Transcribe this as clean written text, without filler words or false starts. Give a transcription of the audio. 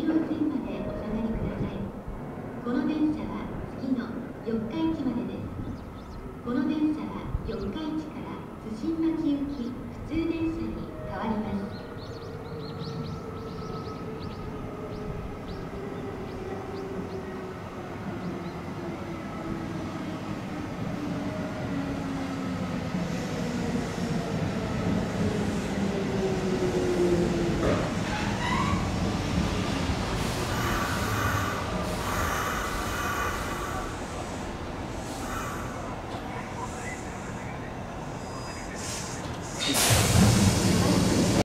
中央線までお下がりください。この電車は次の四日市までです。この電車は四日市から津新町行き普通電